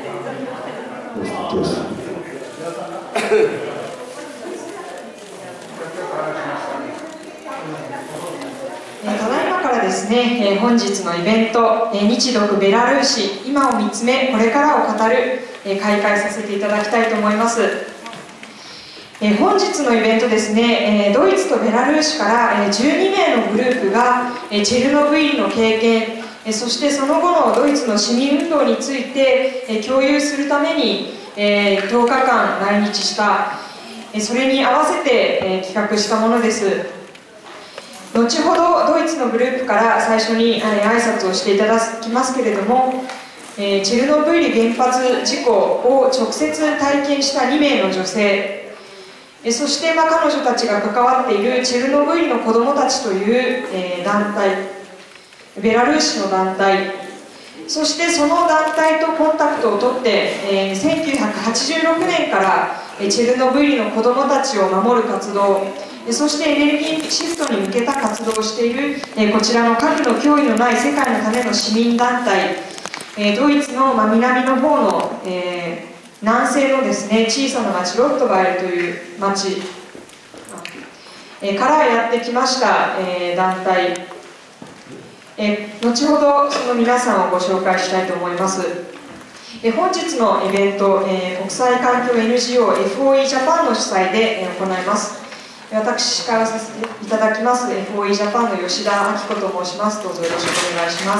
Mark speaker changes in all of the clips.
Speaker 1: ただいまからですね、本日のイベント、日独ベラルーシ今を見つめこれからを語る、開会させていただきたいと思います。本日のイベントですね、ドイツとベラルーシから12名のグループがチェルノブイリの経験、そしてその後のドイツの市民運動について共有するために10日間来日した、それに合わせて企画したものです。後ほどドイツのグループから最初に挨拶をしていただきますけれども、チェルノブイリ原発事故を直接体験した2名の女性、そして彼女たちが関わっているチェルノブイリの子どもたちという団体、ベラルーシの団体、そしてその団体とコンタクトを取って1986年からチェルノブイリの子どもたちを守る活動、そしてエネルギーシフトに向けた活動をしているこちらの核の脅威のない世界のための市民団体、ドイツの南の方の南西のですね、小さな町ロットバイルという町からやってきました団体、後ほどその皆さんをご紹介したいと思います。本日のイベント、国際環境 NGO FOE ジャパンの主催で行います。私からさせていただきます FOE ジャパンの吉田明子と申します。どうぞよろしくお願いします。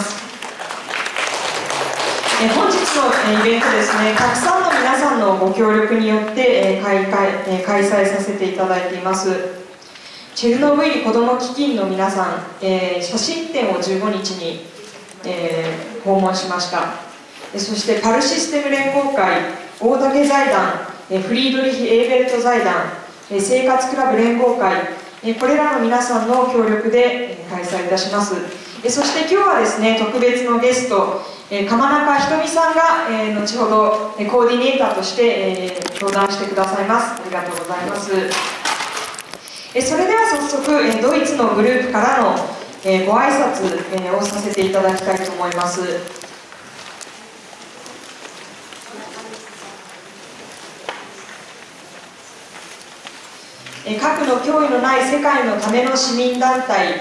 Speaker 1: 本日のイベントですね、たくさんの皆さんのご協力によって開催させていただいています。チェルノブイリ子ども基金の皆さん、写真展を15日に訪問しました。そしてパルシステム連合会、大竹財団、フリードリヒ・エーベルト財団、生活クラブ連合会、これらの皆さんの協力で開催いたします。そして今日はですね、特別のゲスト、鎌中ひとみさんが後ほどコーディネーターとして登壇してくださいます。ありがとうございます。それでは早速ドイツのグループからのご挨拶をさせていただきたいと思います。核の脅威のない世界のための市民団体、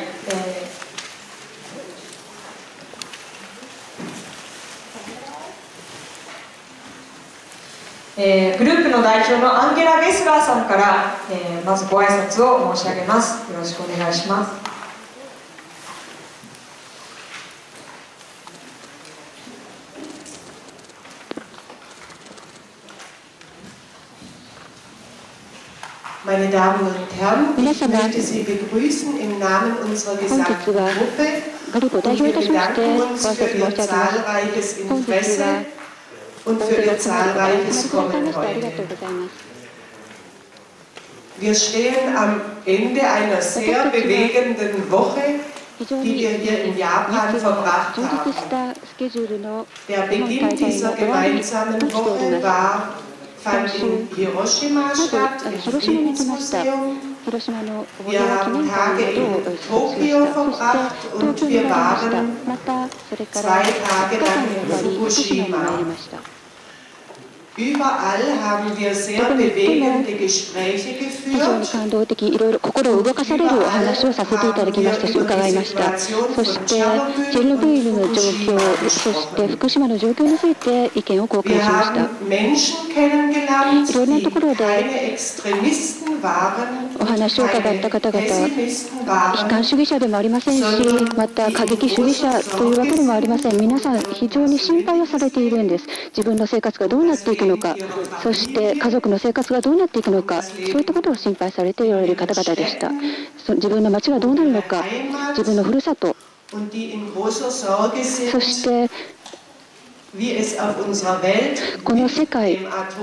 Speaker 1: グループの代表のアンゲラ・ゲスラーさんから、まずご挨拶を申し上げます。よろしくお願いします。
Speaker 2: Meine Damen und Herren, ich möchte Sie begrüßen im Namen unserer gesamten Gruppe und wir bedanken uns für Ihr zahlreiches Interesse und für Ihr zahlreiches Kommen heute. Wir stehen am Ende einer sehr bewegenden Woche, die wir hier in Japan verbracht haben. Der Beginn dieser gemeinsamen Woche fand in Hiroshima statt, im Friedensmuseum. Wir haben Tage in Tokio verbracht und wir waren 2 Tage lang in Fukushima. Überall haben wir sehr bewegende Gespräche geführt.
Speaker 3: 非常に感動的、いろいろ心を動かされるお話をさせていただきましたし、伺いました。そして、チェルノブイリの状況、そして福島の状況について意見を交換しました。いろんなところでお話を伺った方々、悲観主義者でもありませんし、また過激主義者というわけでもありません。皆さん非常に心配をされているんです。自分の生活がどうなっていくのか、そして家族の生活がどうなっていくのか、そういったことを心配されておられる方々でした。自分の町がどうなるのか、自分のふるさと、そしてこの世界、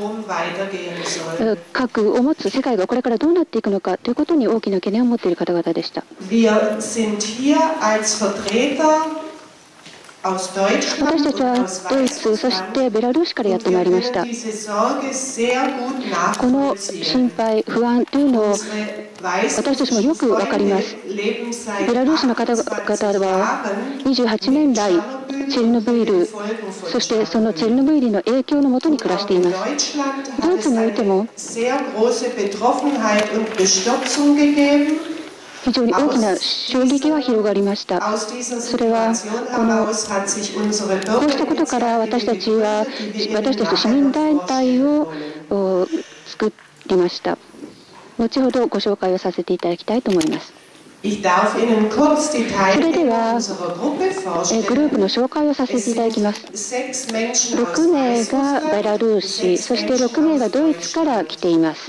Speaker 3: 核を持つ世界がこれからどうなっていくのかということに大きな懸念を持っている方々でした。私たちはドイツ、そしてベラルーシからやってまいりました。この心配、不安というのを私たちもよく分かります。ベラルーシの方々は28年来、 チェルノブイリ、そしてそのチェルノブイリの影響のもとに暮らしています。ドイツにおいても非常に大きな衝撃が広がりました。それはこうしたことから私たち市民団体を作りました。後ほどご紹介をさせていただきたいと思います。それではグループの紹介をさせていただきます。6名がベラルーシ、そして6名がドイツから来ています。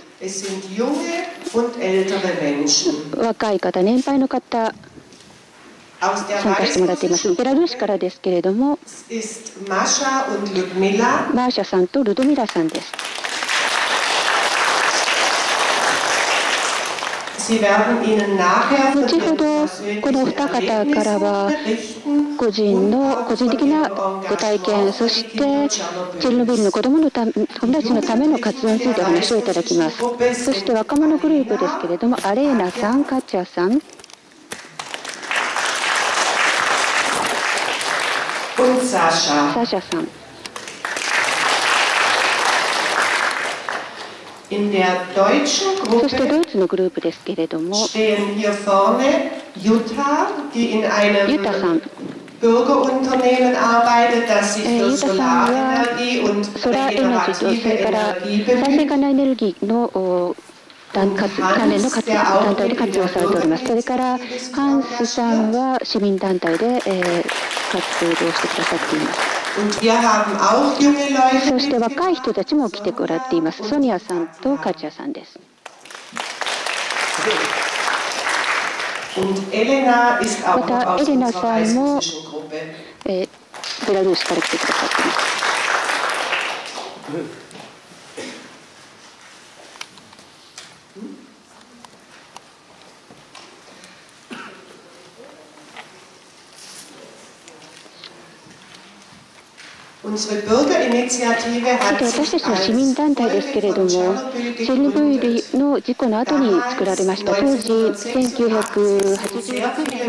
Speaker 3: 若い方、年配の方、参加してもらっています。ベラルーシからですけれども、マーシャさんとルドミラさんです。後ほどこのお二方からは個人的なご体験、そしてチェルノブイリの子どもたちのための活動についてお話をいただきます。そして若者グループですけれども、アレーナさん、カチャさん、サシャさん。そしてドイツのグループですけれども、ユタさん、ユタさんはソラーエナジーと、それから再生可能エネルギーの関連の団体で活動されております。それからハンスさんは市民団体で活動してくださっています。そして若い人たちも来てくれています。ソニアさんとカチャさんです。またエレナさんも、ベラルーシから来てくださっています。私たちの市民団体ですけれども、チェルノブイリの事故の後に作られました。当時、1986年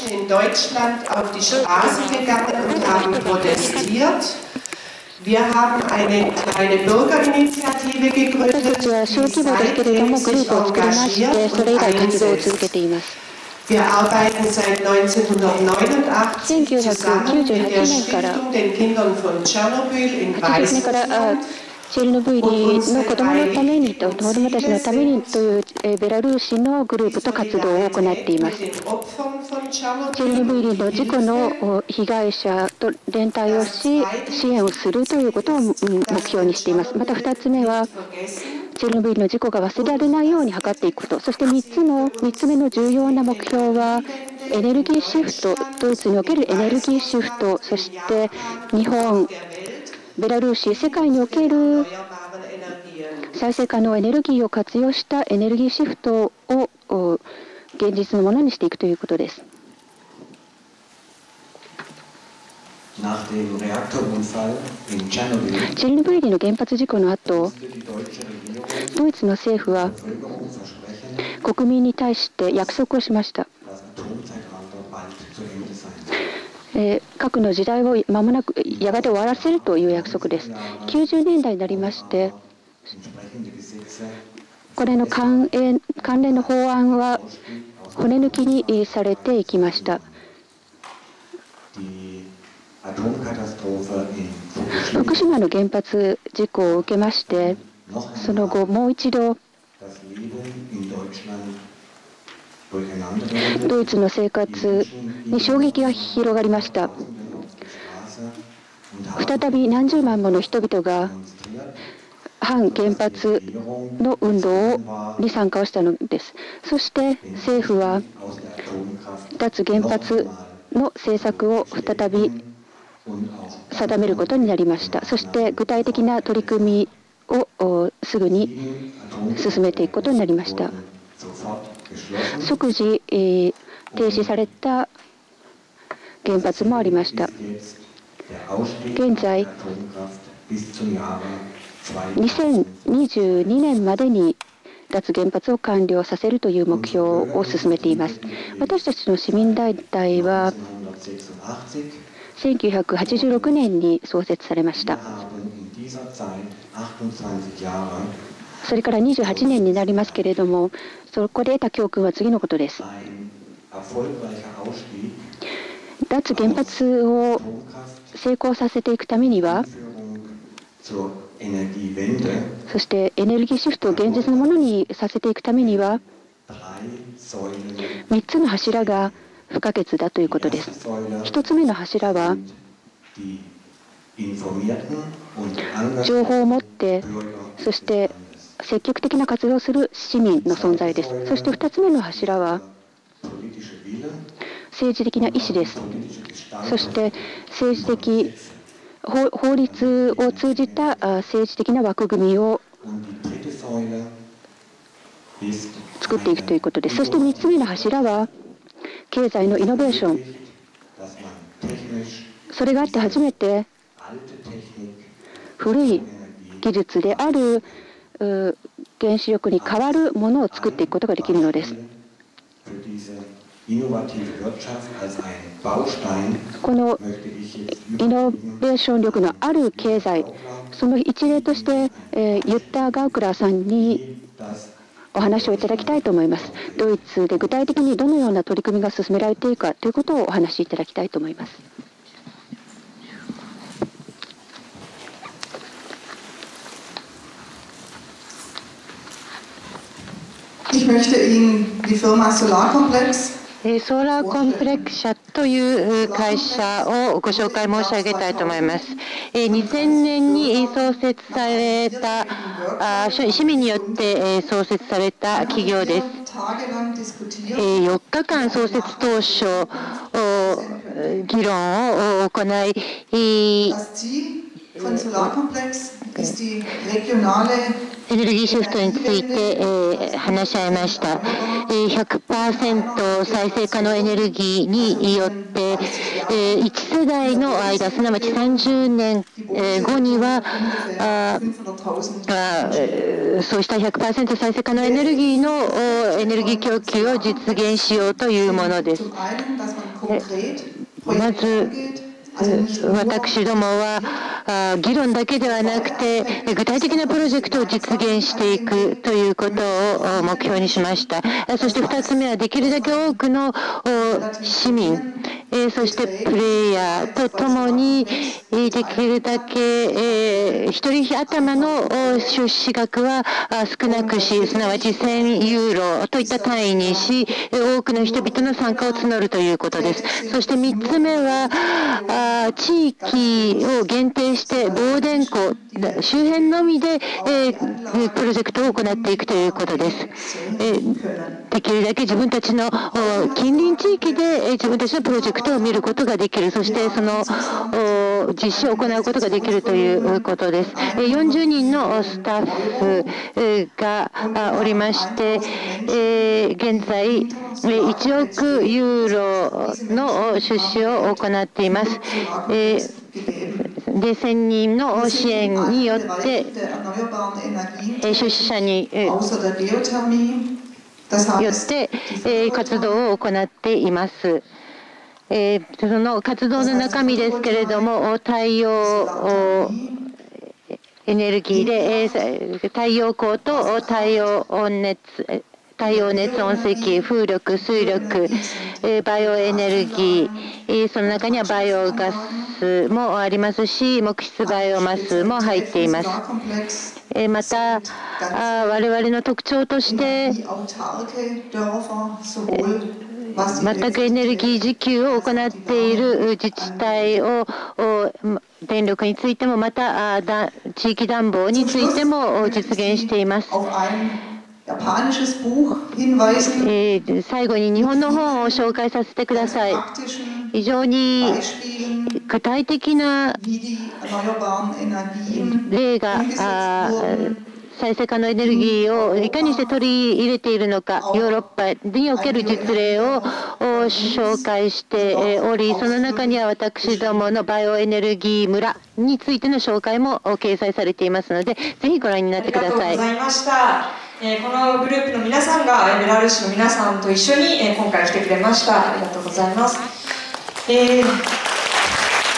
Speaker 3: 私たちは小規模ですけれども、グループを作りまして、それ以来活動を続けています。1998年からチェルノブイリの子どものためにと、子どもたちのためにというベラルーシのグループと活動を行っています。チェルノブイリの事故の被害者と連帯をし、支援をするということを目標にしています。また2つ目は、チェルノブイリの事故が忘れられないように図っていくこと、そして3つ目の重要な目標は、エネルギーシフト、ドイツにおけるエネルギーシフト、そして日本、ベラルーシ、世界における再生可能エネルギーを活用したエネルギーシフトを現実のものにしていくということです。チェルノブイリの原発事故の後、ドイツの政府は国民に対して約束をしました。核の時代を間もなくやがて終わらせるという約束です。90年代になりまして、これの関連の法案は骨抜きにされていきました。福島の原発事故を受けまして、その後もう一度ドイツの生活に衝撃が広がりました。再び何十万もの人々が反原発の運動に参加をしたのです。そして政府は脱原発の政策を再び定めることになりました。そして具体的な取り組みをすぐに進めていくことになりました。即時停止された原発もありました。現在、2022年までに脱原発を完了させるという目標を進めています。私たちの市民団体は 1986年に創設されました。それから28年になりますけれども、そこで得た教訓は次のことです。脱原発を成功させていくためには、そしてエネルギーシフトを現実のものにさせていくためには、3つの柱が不可欠だということです。1つ目の柱は、情報を持って、そして積極的な活動をする市民の存在です。そして2つ目の柱は、政治的な意思です。そして政治的法律を通じた政治的な枠組みを作っていくということです。そして3つ目の柱は経済のイノベーション。それがあって初めて古い技術である原子力に代わるものを作っていくことができるのです。このイノベーション力のある経済、その一例として、ユッター・ガウクラーさんにお話をいただきたいと思います。ドイツで具体的にどのような取り組みが進められているかということをお話しいただきたいと思います。
Speaker 4: Ich möchte Ihnen die Firma Solarkomplex
Speaker 5: ソーラーコンプレック社という会社をご紹介申し上げたいと思います。2000年に創設された市民によって創設された企業です。4日間創設当初議論を行い、エネルギーシフトについて話し合いました。100% 再生可能エネルギーによって1世代の間、すなわち30年後にはそうした 100% 再生可能エネルギーのエネルギー供給を実現しようというものです。まず私どもは議論だけではなくて具体的なプロジェクトを実現していくということを目標にしました。そして2つ目はできるだけ多くの市民、そしてプレイヤーとともにできるだけ1人頭の出資額は少なくし、すなわち1000ユーロといった単位にし、多くの人々の参加を募るということです。そして3つ目は地域を限定して防電庫周辺のみでプロジェクトを行っていくということです。できるだけ自分たちの近隣地域で自分たちのプロジェクトを見ることができる、そしてその実施を行うことができるということです。40人のスタッフがおりまして、現在1億ユーロの出資を行っています。で1000人の支援によって出資者によって活動を行っています。その活動の中身ですけれども、太陽エネルギーで太陽光と太陽熱、温石、風力、水力、バイオエネルギー、その中にはバイオガスもありますし、木質バイオマスも入っています。また我々の特徴として全くエネルギー自給を行っている自治体を電力についても、また地域暖房についても実現しています。最後に日本の本を紹介させてください。非常に具体的な例が再生可能エネルギーをいかにして取り入れているのか、ヨーロッパにおける実例を紹介しており、その中には私どものバイオエネルギー村についての紹介も掲載されていますので、ぜひご覧になってください。
Speaker 1: ありがとうございました。このグループの皆さんがベラルーシの皆さんと一緒に今回来てくれました。ありがとうございます。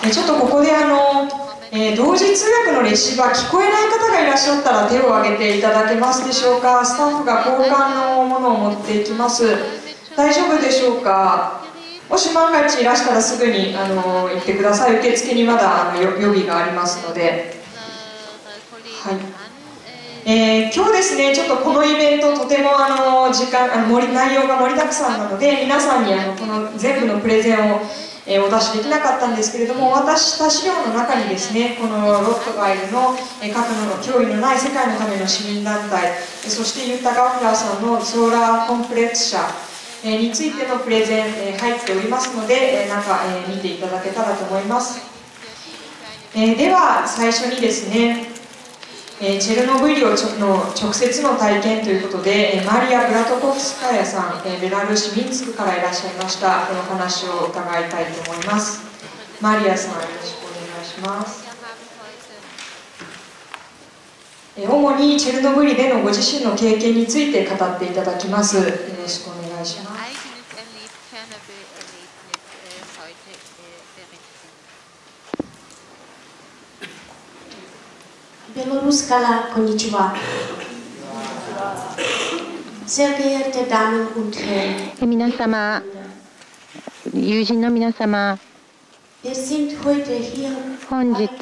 Speaker 1: ちょっとここで同時通訳のレシーバー聞こえない方がいらっしゃったら手を挙げていただけますでしょうか。スタッフが交換のものを持っていきます。大丈夫でしょうか。もし万が一いらしたらすぐに言ってください。受付にまだ予備がありますので。はい。今日ですね、ちょっとこのイベントとても内容が盛りだくさんなので、皆さんにこの全部のプレゼンをお出しできなかったんですけれども、渡した資料の中にですね、このロットガイルの核の脅威のない世界のための市民団体、そしてユッタ・ガフラーさんのソーラーコンプレックス社についてのプレゼン入っておりますので、見ていただけたらと思います。では最初にですね、チェルノブイリの直接の体験ということで、マリア・ブラトコフスカヤさん、ベラルーシ・ミンスクからいらっしゃいました。この話を伺いたいと思います。マリアさん、よろしくお願いします。主にチェルノブイリでのご自身の経験について語っていただきます。よろしくお願いします。
Speaker 6: ベロルーシからこんにちは。Sehr geehrte Damen und Herren。
Speaker 5: 皆様、友人の皆様、本日、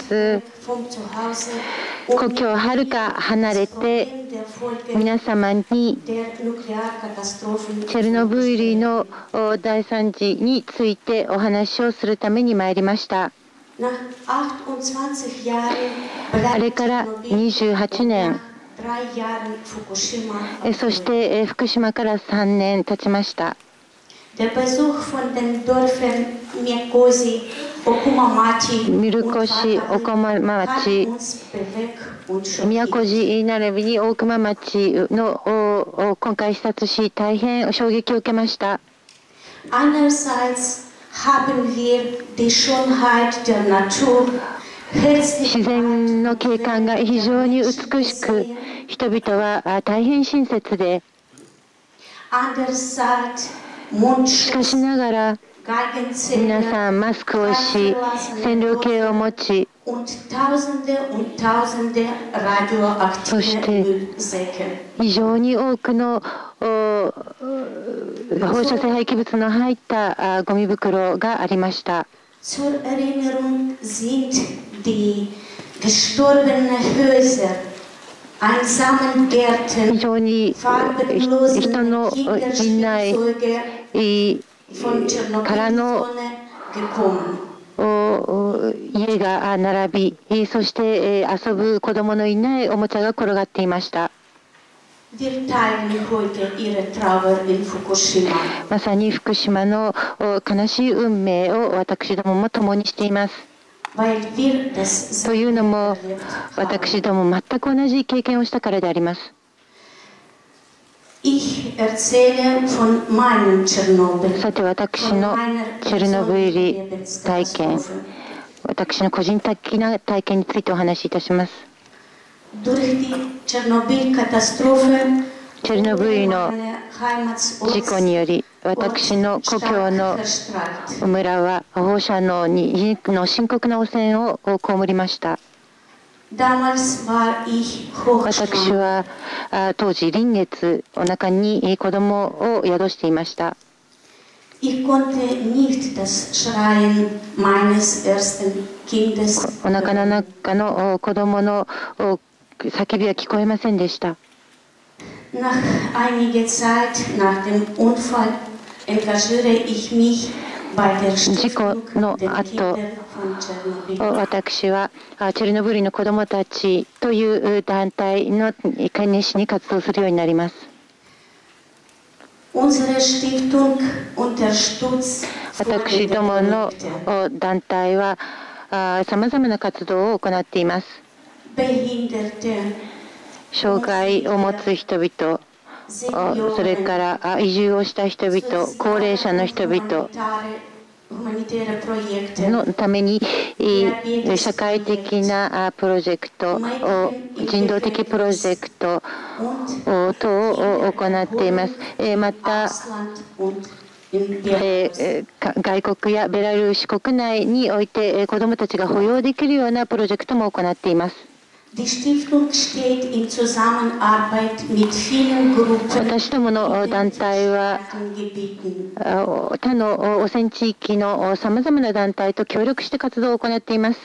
Speaker 5: 故郷をはるか離れて、皆様にチェルノブイリの大惨事についてお話をするために参りました。あれから28年、そして福島から3年経ちました。ミルコシ、オコマ町、宮古寺並びに大熊町の今回視察し、大変衝撃を受けました。自然の景観が非常に美しく、人々は大変親切で、しかしながら皆さんマスクをし、線量計を持ち、そして非常に多くの放射性廃棄物の入ったゴミ袋がありました。非常に人のいないからの家が並び、そして遊ぶ子供のいないおもちゃが転がっていました。まさに福島の悲しい運命を私どもも共にしています。というのも、私ども全く同じ経験をしたからであります。さて、私のチェルノブイリ体験、私の個人的な体験についてお話しいたします。チェルノブイリの事故により、私の故郷の村は放射能に深刻な汚染を被りました。私は当時、臨月、お腹に子供を宿していました。お腹の中の子供の叫びは聞こえませんでした。事故の後、私はチェルノブイリの子どもたちという団体の熱心に活動するようになります。私どもの団体はさまざまな活動を行っています。障害を持つ人々、それから移住をした人々、高齢者の人々のために社会的なプロジェクト、人道的プロジェクト等を行っています。また、 外国やベラルーシ国内において子どもたちが保養できるようなプロジェクトも行っています。私どもの団体は他の汚染地域のさまざまな団体と協力して活動を行っています。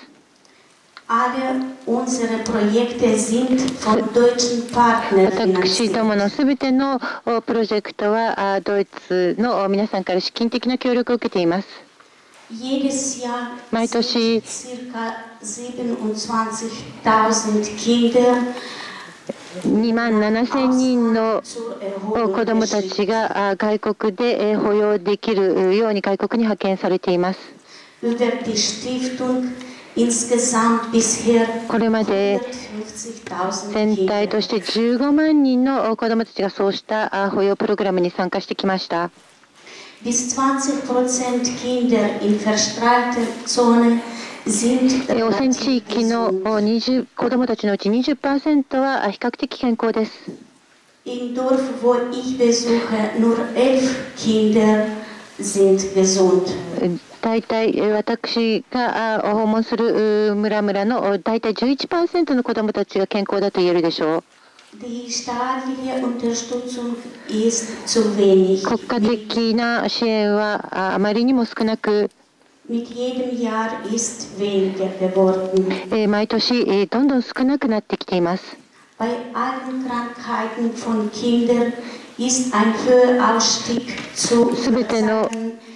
Speaker 5: 私どものすべてのプロジェクトはドイツの皆さんから資金的な協力を受けています。毎年2万7000人の子どもたちが外国で保養できるように外国に派遣されています。これまで全体として15万人の子どもたちがそうした保養プログラムに参加してきました。汚染地域の子どもたちのうち 20% は比較的健康です。大体私が訪問する村々の大体 11% の子どもたちが健康だと言えるでしょう。国家的な支援はあまりにも少なく、毎年どんどん少なくなってきています。すべての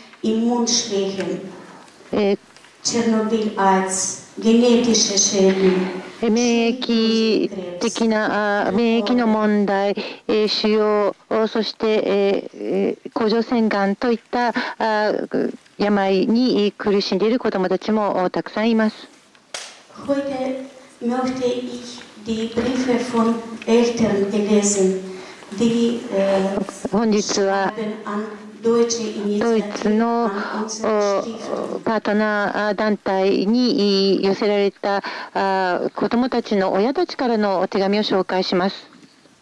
Speaker 5: 免疫的な免疫の問題、腫瘍、そして甲状腺がんといった病に苦しんでいる子どもたちもたくさんいます。本日はドイツのパートナー団体に寄せられた子どもたちの親たちからのお手紙を紹介します。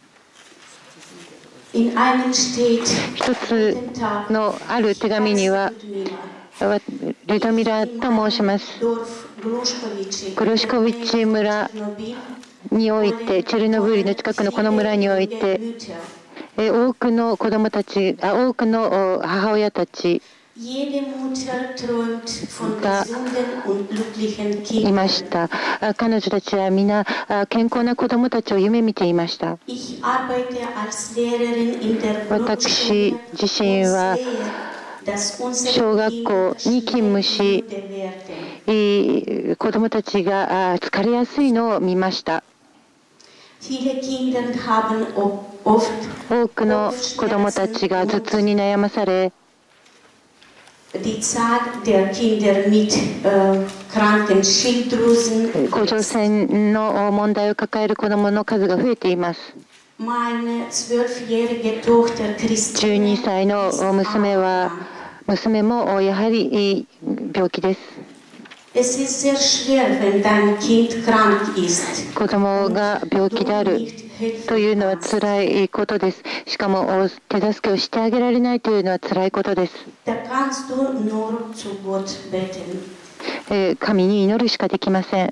Speaker 5: 一つのある手紙には、ルドミラと申します。グロシコビッチ村において、チェルノブイリの近くのこの村において、多くの子どもたち、多くの母親たちがいました。彼女たちは皆健康な子どもたちを夢見ていました。私自身は小学校に勤務し、子どもたちが疲れやすいのを見ました。多くの子どもたちが頭痛に悩まされ、甲状腺の問題を抱える子どもの数が増えています。12歳の娘もやはり病気です。子どもが病気であるというのは辛いことです。しかも手助けをしてあげられないというのは辛いことです。神に祈るしかできません。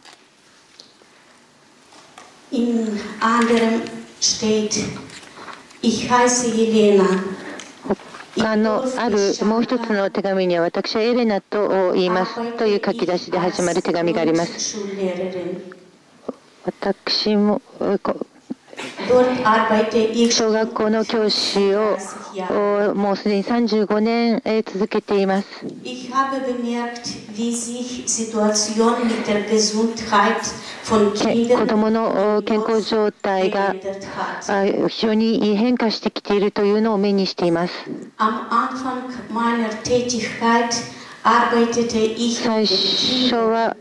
Speaker 5: あるもう一つの手紙には、私はエレナと言いますという書き出しで始まる手紙があります。私も小学校の教師をもうすでに35年続けています。子どもの健康状態が非常に変化してきているというのを目にしています。最初は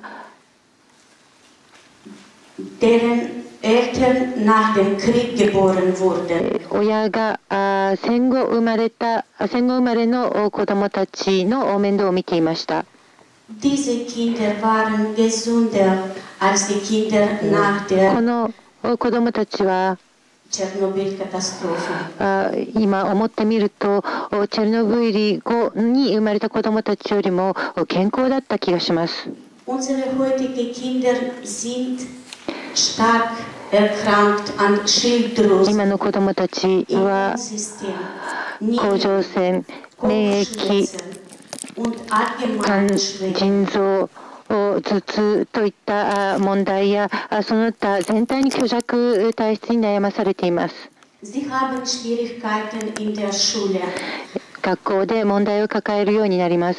Speaker 5: 親が戦後生まれの子どもたちの面倒を見ていました。この子どもたちは今思ってみると、チェルノブイリ後に生まれた子どもたちよりも健康だった気がします。今の子どもたちは甲状腺、免疫、腎臓、頭痛といった問題やその他全体に虚弱体質に悩まされています。学校で問題を抱えるようになります。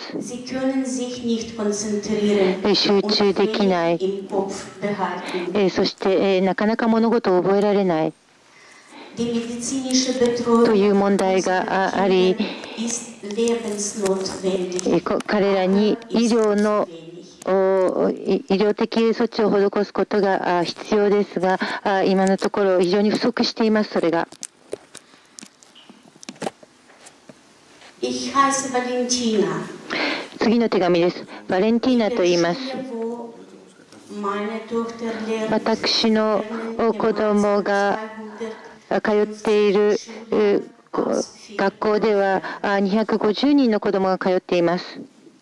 Speaker 5: 集中できない、そしてなかなか物事を覚えられないという問題があり、彼らに医療的措置を施すことが必要ですが、今のところ非常に不足しています。それが次の手紙です。バレンティーナと言います。私の子供が通っている学校では250人の子供が通っています。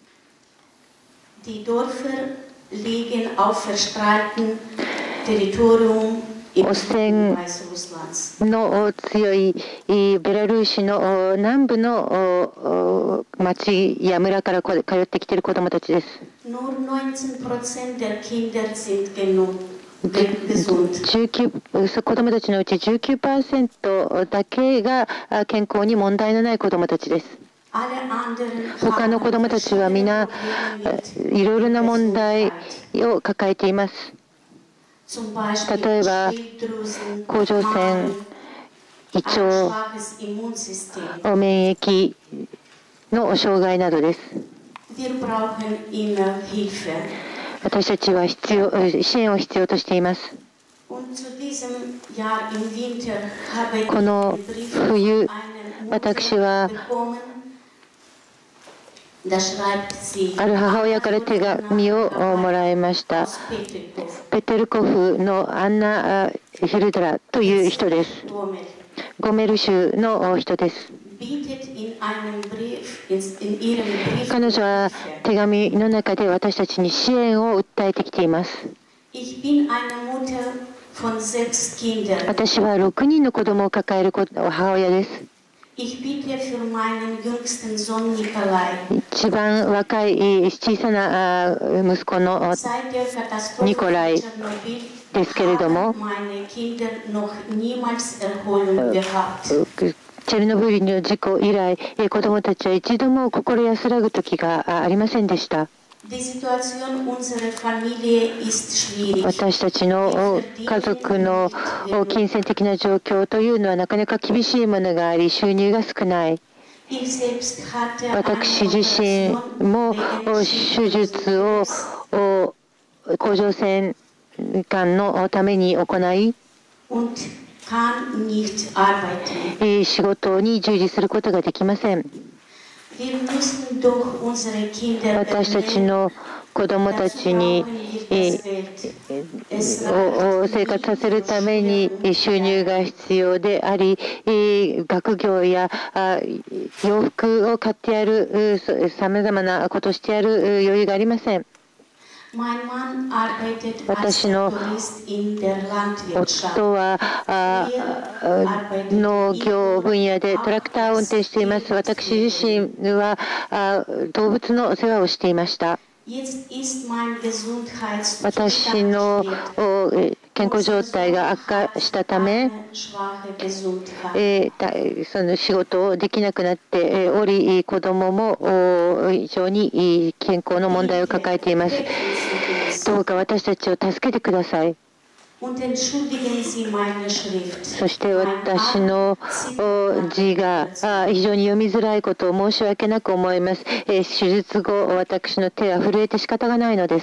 Speaker 5: 汚染の強いベラルーシの南部の町や村から通ってきている子どもたちです。子どもたちのうち 19% だけが健康に問題のない子どもたちです。他の子どもたちは皆いろいろな問題を抱えています。例えば甲状腺、胃腸、免疫の障害などです。私たちは支援を必要としています。この冬、私はある母親から手紙をもらいました。ペテルコフのアンナ・ヒルダラという人です。ゴメル州の人です。彼女は手紙の中で私たちに支援を訴えてきています。私は6人の子供を抱える母親です。一番若い小さな息子のニコライですけれども、チェルノブイリの事故以来、子どもたちは一度も心安らぐ時がありませんでした。私たちの家族の金銭的な状況というのはなかなか厳しいものがあり、収入が少ない。私自身も手術を甲状腺がんのために行い、仕事に従事することができません。私たちの子どもたちに生活させるために収入が必要であり、学業や洋服を買ってやる、さまざまなことをしてやる余裕がありません。私の夫は農業分野でトラクターを運転しています。私自身は動物の世話をしていました。私の健康状態が悪化したため、その仕事をできなくなっており、子どもも非常に健康の問題を抱えています。どうか私たちを助けてください。そして私の字が非常に読みづらいことを申し訳なく思います。手術後、私の手は震えて仕方がないのです。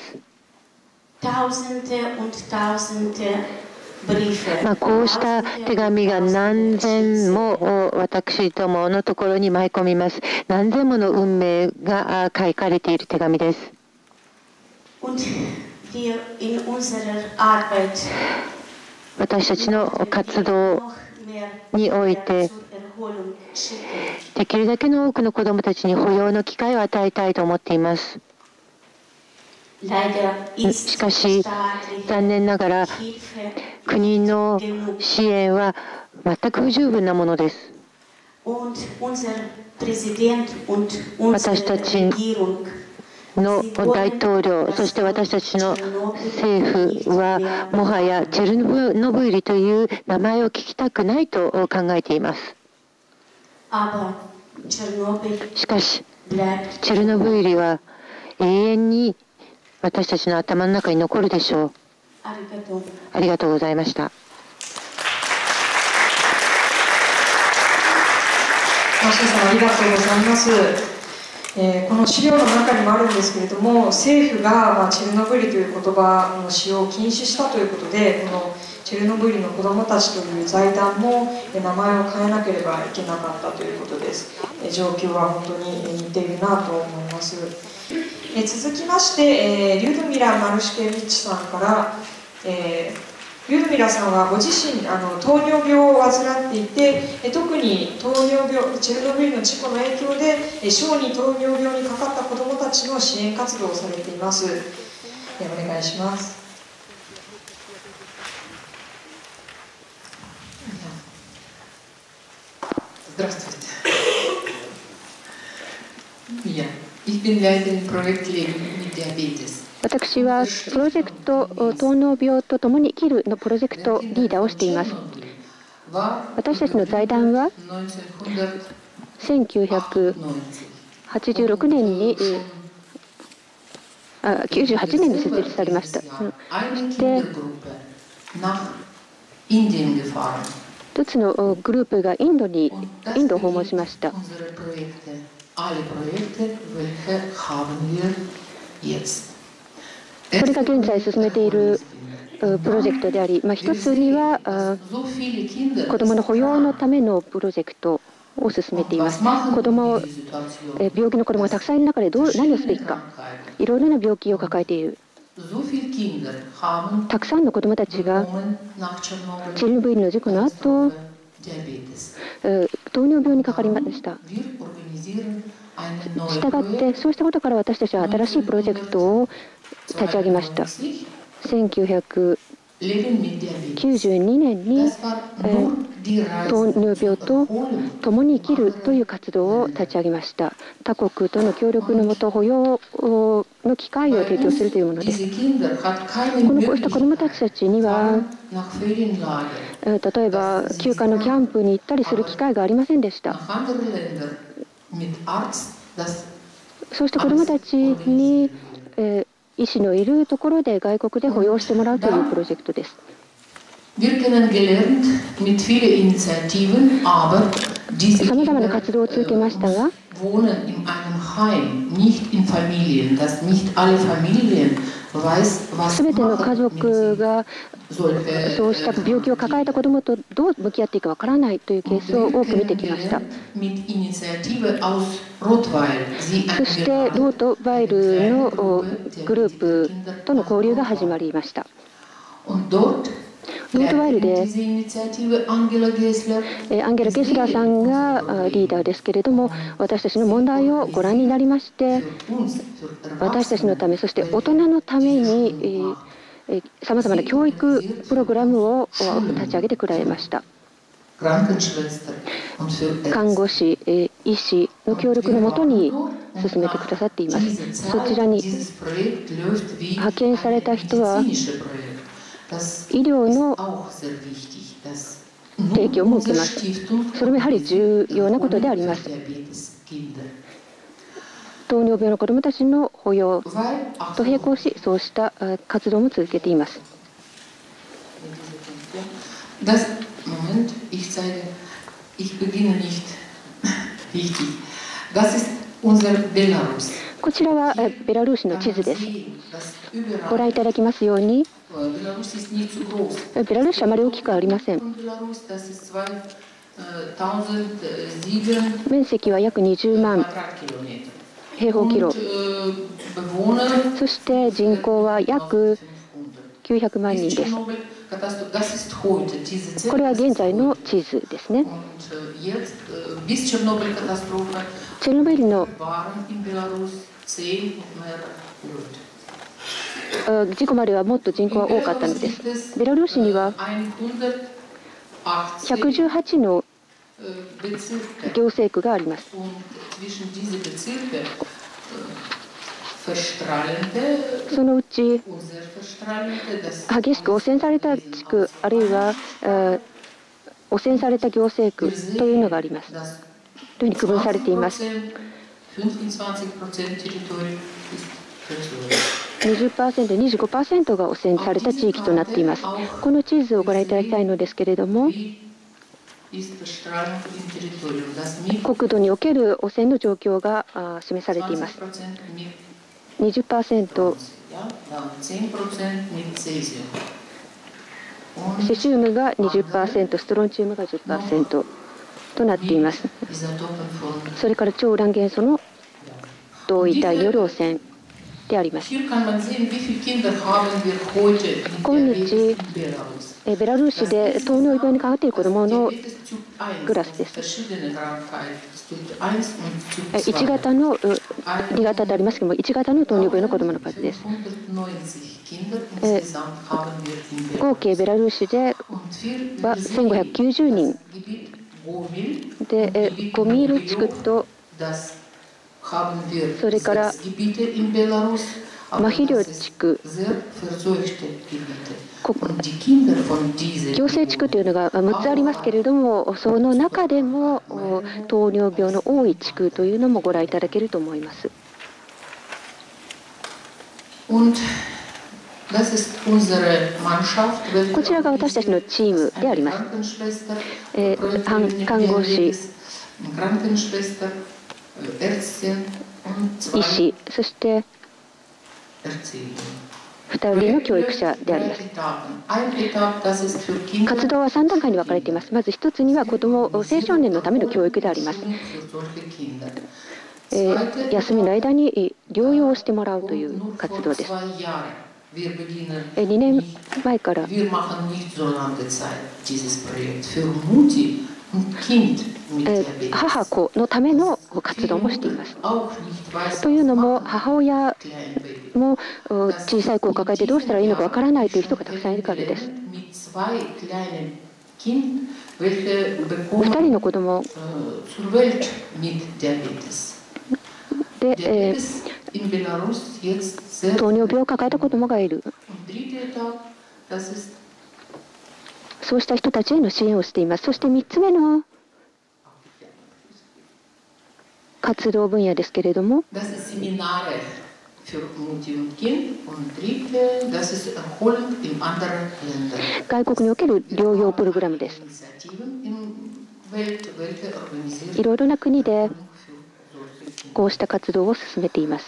Speaker 5: こうした手紙が何千も私どものところに舞い込みます。何千もの運命が書かれている手紙です。私たちの活動においてできるだけの多くの子どもたちに保養の機会を与えたいと思っています。しかし残念ながら国の支援は全く不十分なものです。私たちの大統領、そして私たちの政府はもはやチェルノブイリという名前を聞きたくないと考えています。しかしチェルノブイリは永遠に私たちの頭の中に残るでしょう。ありがとうございました。
Speaker 1: マシーさん、ありがとうございます。この資料の中にもあるんですけれども、政府が、チェルノブイリという言葉の使用を禁止したということで、このチェルノブイリの子どもたちという財団も名前を変えなければいけなかったということです。状況は本当に似ているなと思います。続きまして、リュドミラ・マルシュケビッチさんから、リュドミラさんはご自身糖尿病を患っていて、特に糖尿病チェルノブイリの事故の影響で小児糖尿病にかかった子どもたちの支援活動をされています。お願いします。
Speaker 7: Здравствуйте. Ja, ich bin Leiterin Projekt Leben mit Diabetes.
Speaker 3: 私はプロジェクト糖尿病とともに生きるのプロジェクトリーダーをしています。私たちの財団は1986年に98年に設立されました。で一つのグループがインドを訪問しました。これが現在進めているプロジェクトであり、一つには子どもの保養のためのプロジェクトを進めています。病気の子どもがたくさんいる中で何をすべきか、いろいろな病気を抱えているたくさんの子どもたちがチェルノブイリの事故の後、糖尿病にかかりました。したがってそうしたことから私たちは新しいプロジェクトを立ち上げました。1992年に糖尿病と共に生きるという活動を立ち上げました。他国との協力のもと保養の機会を提供するというものです。こうした子どもたちには例えば休暇のキャンプに行ったりする機会がありませんでした。そうした子どもたちに医師のいるところで外国で保養してもらうというプロジェクトです。さまざまな活動を続けましたが、すべての家族がそうした病気を抱えた子どもとどう向き合っていいかわからないというケースを多く見てきました。そしてロートワイルのグループとの交流が始まりました。ロートワイルでアンゲラ・ゲスラーさんがリーダーですけれども、私たちの問題をご覧になりまして、私たちのため、そして大人のためにさまざまな教育プログラムを立ち上げてくれました。看護師、医師の協力のもとに進めてくださっています。そちらに派遣された人は医療の提供も受けます。それもやはり重要なことであります。糖尿病の子どもたちの保養と並行し、そうした活動も続けています。こちらはベラルーシの地図です。ご覧いただきますように、ベラルーシはあまり大きくありません。面積は約20万平方キロ、そして人口は約900万人です。 これは現在の地図ですね。チェルノブイリの事故まではもっと人口が多かったのです。ベラルーシには118の行政区があります。そのうち激しく汚染された地区、あるいは汚染された行政区というのがあります。というふうに区分されています。20%、25% が汚染された地域となっています。この地図をご覧いただきたいのですけれども、国土における汚染の状況が示されています。20%、セシウムが 20%、ストロンチウムが 10% となっています。それから超ウラン元素の同位体による汚染であります。今日、ベラルーシで糖尿病にかかっている子どものグラフです。1型の2型でありますけれども、1型の糖尿病の子どもの数です。合計ベラルーシでは1590人で、5ミール地区とそれからマヒリョ地区、行政地区というのが6つありますけれども、その中でも糖尿病の多い地区というのもご覧いただけると思います。こちらが私たちのチームであります。看護師、医師、そして2人の教育者であります。活動は3段階に分かれています。まず1つには子ども、青少年のための教育であります。休みの間に療養をしてもらうという活動です。2年前から母子のための活動もしています。というのも、母親も小さい子を抱えてどうしたらいいのかわからないという人がたくさんいるからです。2人の子供で、糖尿病を抱えた子供がいる。そうした人たちへの支援をしています。そして3つ目の活動分野ですけれども、外国における療養プログラムです。いろいろな国でこうした活動を進めています。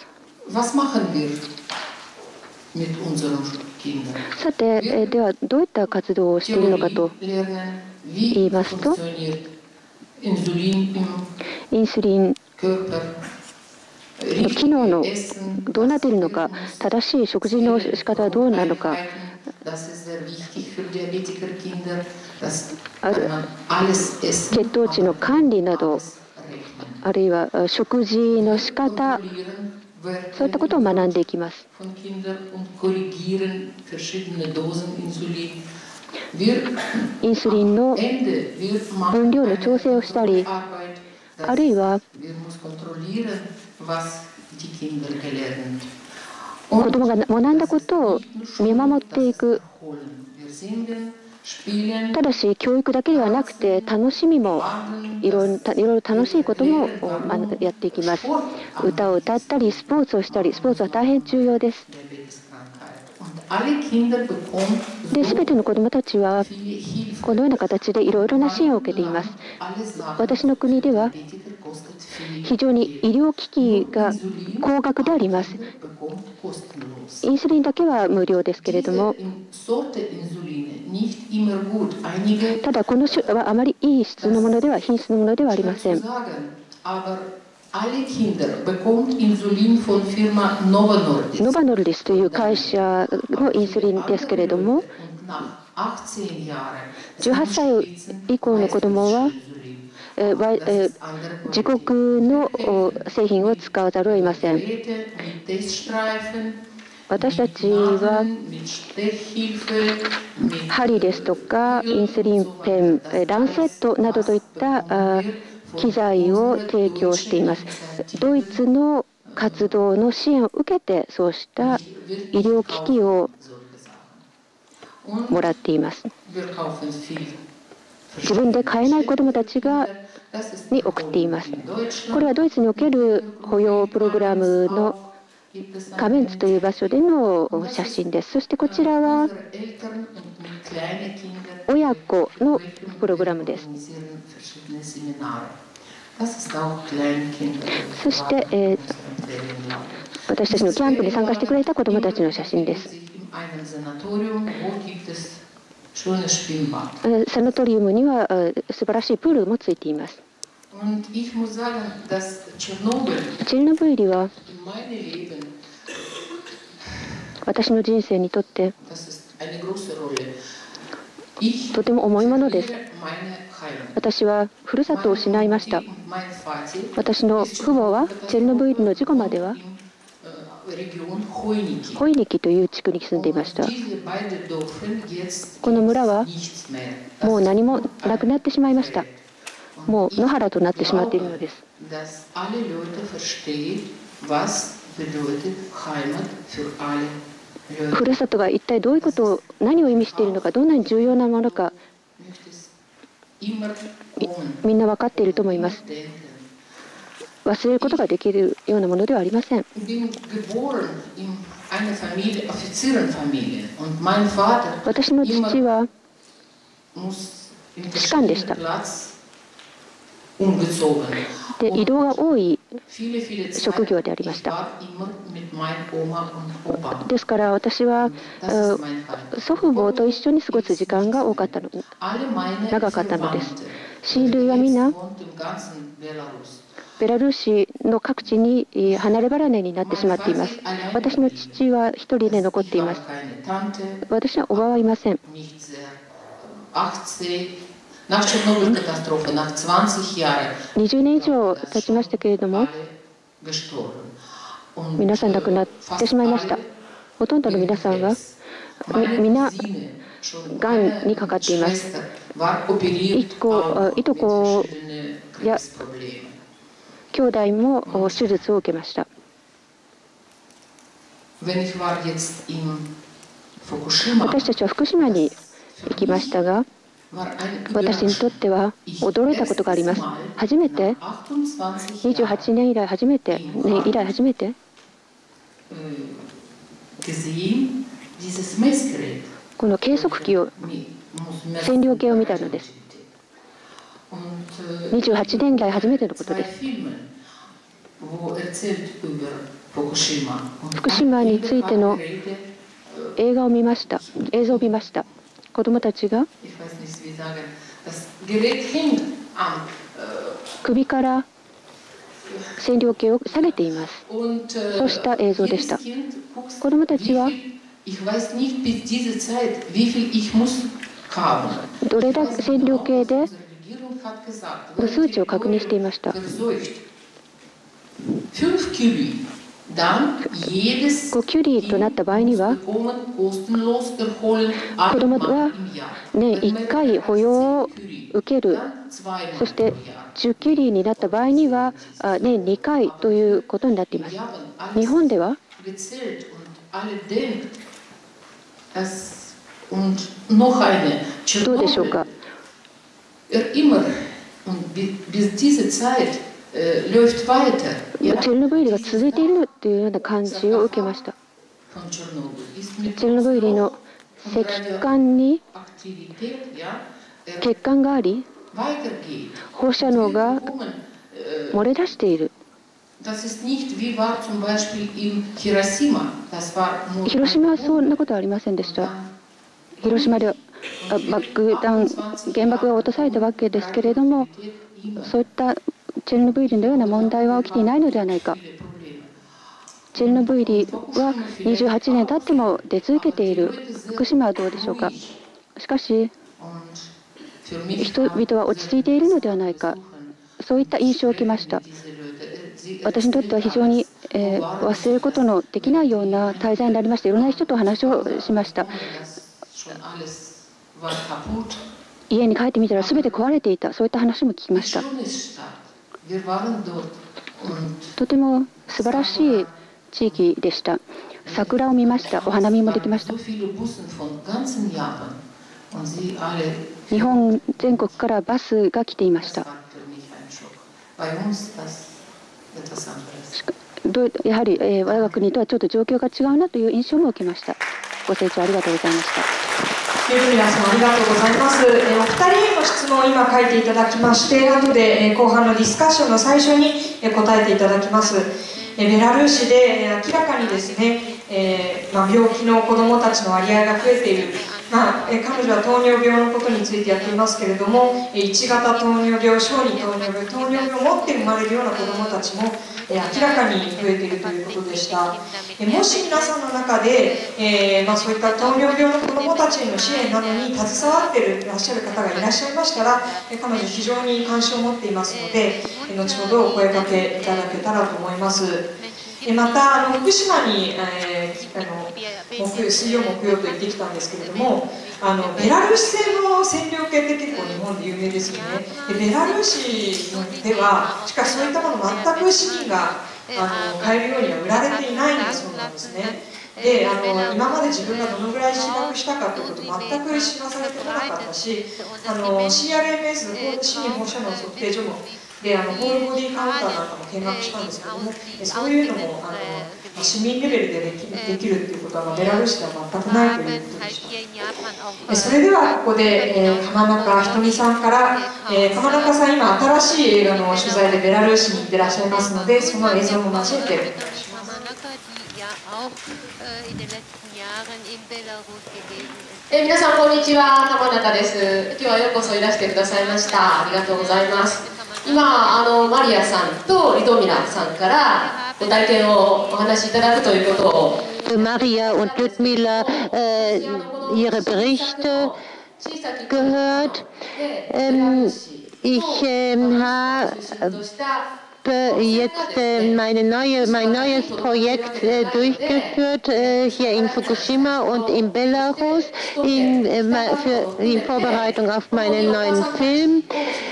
Speaker 3: さて、ではどういった活動をしているのかと言いますと、インスリンの機能のどうなっているのか、正しい食事の仕方はどうなのか、血糖値の管理など、あるいは食事の仕方、そういったことを学んでいきます。インスリンの分量の調整をしたり、あるいは子どもが学んだことを見守っていく。ただし教育だけではなくて楽しみもいろいろ楽しいこともやっていきます。歌を歌ったりスポーツをしたり、スポーツは大変重要です。で、全ての子どもたちはこのような形でいろいろな支援を受けています。私の国では非常に医療機器が高額であります。インスリンだけは無料ですけれども、ただこの種はあまりいい質のものでは、品質のものではありません。ノバノルディスという会社のインスリンですけれども、 18歳以降の子どもは自国の製品を使わざるを得ません。私たちは針ですとかインスリンペン、ランセットなどといった機材を提供しています。ドイツの活動の支援を受けてそうした医療機器をもらっています。自分で買えない子どもたちに送っています。これはドイツにおける保養プログラムのカメンツという場所での写真です。そしてこちらは親子のプログラムです。そして、私たちのキャンプに参加してくれた子どもたちの写真です。サナトリウムには素晴らしいプールもついています。チェルノブイリは私の人生にとってとても重いものです。私はふるさとを失いました。私の父母はチェルノブイリの事故まではホイニキという地区に住んでいました。この村はもう何もなくなってしまいました。もう野原となってしまっているのです。ふるさとが一体どういうことを、何を意味しているのか、どんなに重要なものか、みんな分かっていると思います。忘れることができるようなものではありません。私の父は士官でした。で、移動が多い職業でありました。ですから私は祖父母と一緒に過ごす時間が長かったのです。親類はみんなベラルーシの各地に離れ離れになってしまっています。私の父は一人で残っています。私はおばはいません。20年以上経ちましたけれども、皆さん亡くなってしまいました。ほとんどの皆さんは皆がんにかかっています。いとこや兄弟も手術を受けました。私たちは福島に行きましたが、私にとっては驚いたことがあります。初めて、28年以来初めて、この計測器を、線量計を見たのです。28年来初めてのことです。福島についての映像を見ました。子どもたちが首から線量計を下げています。そうした映像でした。子どもたちはどれだけ線量計で数値を確認していました。5キュリーとなった場合には、子どもは年1回保養を受ける。そして10キュリーになった場合には年2回ということになっています。日本ではどうでしょうか。チェルノブイリが続いているというような感じを受けました。チェルノブイリの石棺に欠陥があり、放射能が漏れ出している。広島はそんなことはありませんでした。広島では原爆が落とされたわけですけれども、そういったチェルノブイリのような問題は起きていないのではないか。チェルノブイリは28年経っても出続けている。福島はどうでしょうか。 しかし、人々は落ち着いているのではないか、そういった印象を受けました。私にとっては非常に、忘れることのできないような滞在になりまして、いろんな人と話をしました。家に帰ってみたら全て壊れていた、そういった話も聞きました。とても素晴らしい地域でした。桜を見ました。お花見もできました。日本全国からバスが来ていました。やはり、我が国とはちょっと状況が違うなという印象も受けました。ご清聴ありがとうございました。
Speaker 1: 皆さんありがとうございます。お二人への質問を今書いていただきまして、後で後半のディスカッションの最初に答えていただきます。ベラルーシで明らかにですね、病気の子どもたちの割合が増えている。彼女は糖尿病のことについてやっていますけれども、1型糖尿病、小児糖尿病、糖尿病を持って生まれるような子どもたちも明らかに増えているということでした。もし皆さんの中で、そういった糖尿病の子どもたちへの支援などに携わっていらっしゃる方がいらっしゃいましたら、彼女非常に関心を持っていますので、後ほどお声かけいただけたらと思います。また福島に、水曜木曜と行ってきたんですけれども、ベラルーシ製の染料系って結構日本で有名ですよね。ベラルーシではしかしそういったもの全く市民が買えるようには売られていないんだそうなんですね。で今まで自分がどのぐらい進学したかということを全く知らされてこなかったし、CRMS 市民放射能測定所もでホールボディカウンターなんかも見学したんですけども、そういうのも市民レベルでできるということはベラルーシでは全くないということでした。それではここで鎌中ひとみさんから、鎌中さん今新しい映画の取材でベラルーシに行ってらっしゃいますので、その映像も交えてお願いします。
Speaker 8: 皆さんこんにちは、鎌中です。今日はようこそいらしてくださいました。ありがとうございます。今マリアさんとリトミラさんからご体験をお話しいただくということを。
Speaker 5: Maria und Ludmila ihre Berichte gehört. Ich habe jetzt mein neues Projekt durchgeführt hier in Fukushima und in Belarus in Vorbereitung auf meinen neuen Film.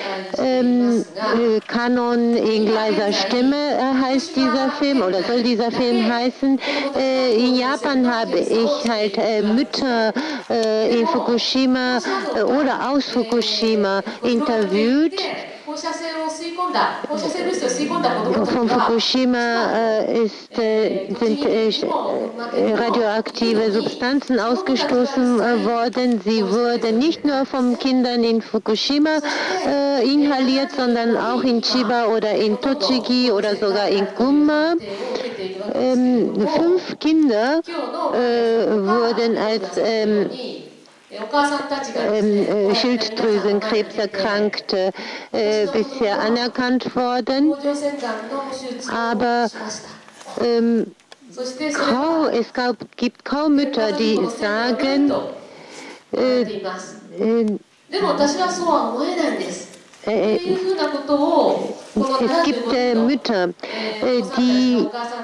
Speaker 5: Kanon in leiser Stimme heißt dieser Film oder soll dieser Film heißen. In Japan habe ich halt Mütter in Fukushima oder aus Fukushima interviewt. Von Fukushima sind radioaktive Substanzen ausgestoßen worden. Sie wurden nicht nur von Kindern in Fukushima inhaliert, sondern auch in Chiba oder in Tochigi oder sogar in Gunma. 5 Kinder wurden als Schilddrüsenkrebserkrankte bisher anerkannt worden, aber es gibt kaum Mütter, die sagen, es gibt Mütter, die,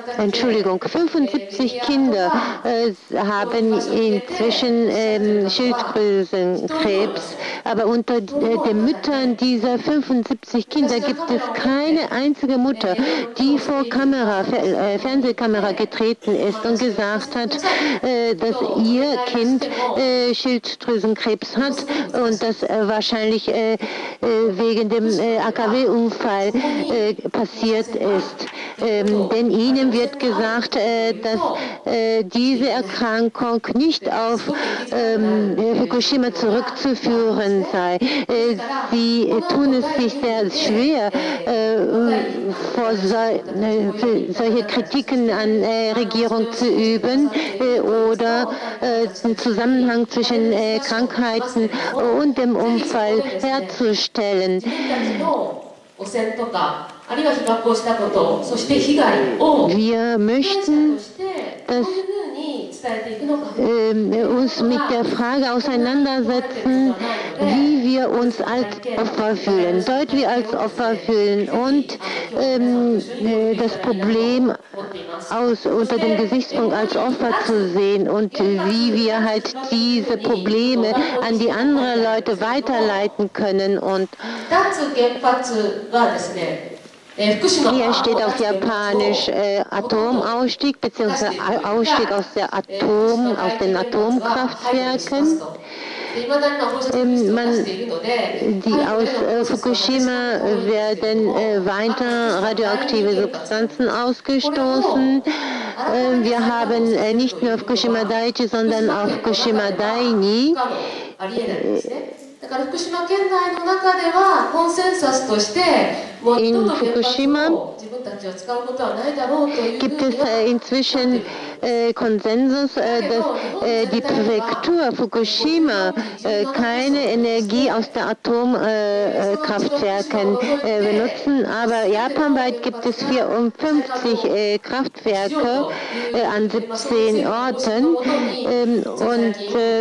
Speaker 5: 75 Kinder haben inzwischen Schilddrüsenkrebs, aber unter den Müttern dieser 75 Kinder gibt es keine einzige Mutter, die vor Fernsehkamera getreten ist und gesagt hat, dass ihr Kind Schilddrüsenkrebs hat und das wahrscheinlich wegen dem AKW-Unfall passiert ist. Denn ihnen wird gesagt, dass diese Erkrankung nicht auf Fukushima zurückzuführen sei. Sie tun es sich sehr schwer, solche Kritiken an Regierung zu üben oder den Zusammenhang zwischen Krankheiten und dem Unfall herzustellen. Wir möchten, dass uns mit der Frage auseinandersetzen, wie wir uns als Opfer fühlen, deutlich als Opfer fühlen und das Problem unter dem Gesichtspunkt als Opfer zu sehen und wie wir halt diese Probleme an die anderen Leute weiterleiten können. Und hier steht auf Japanisch Atomausstieg bzw. Ausstieg aus den Atomkraftwerken. Aus Fukushima werden weiter radioaktive Substanzen ausgestoßen. Wir haben nicht nur Fukushima Daiichi, sondern auch Fukushima Daini. In Fukushima gibt es inzwischen Konsensus, dass die Präfektur Fukushima keine Energie aus den Atomkraftwerken benutzen, aber japanweit gibt es 54 Kraftwerke an 17 Orten und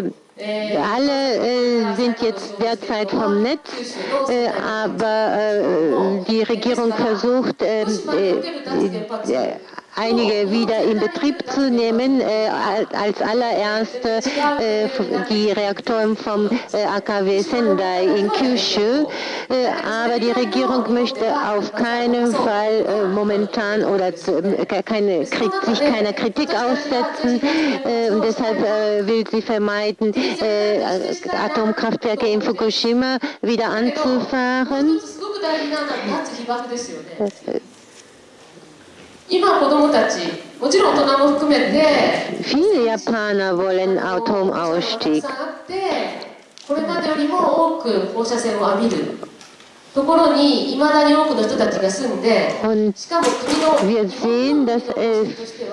Speaker 5: alle sind jetzt derzeit vom Netz, aber die Regierung versucht, einige wieder in Betrieb zu nehmen, als allererste die Reaktoren vom AKW Sendai in Kyushu. Aber die Regierung möchte auf keinen Fall momentan oder sich keiner Kritik aussetzen. Und deshalb will sie vermeiden, Atomkraftwerke in Fukushima wieder anzufahren. Viele Japaner wollen Atomausstieg. Und wir sehen, dass es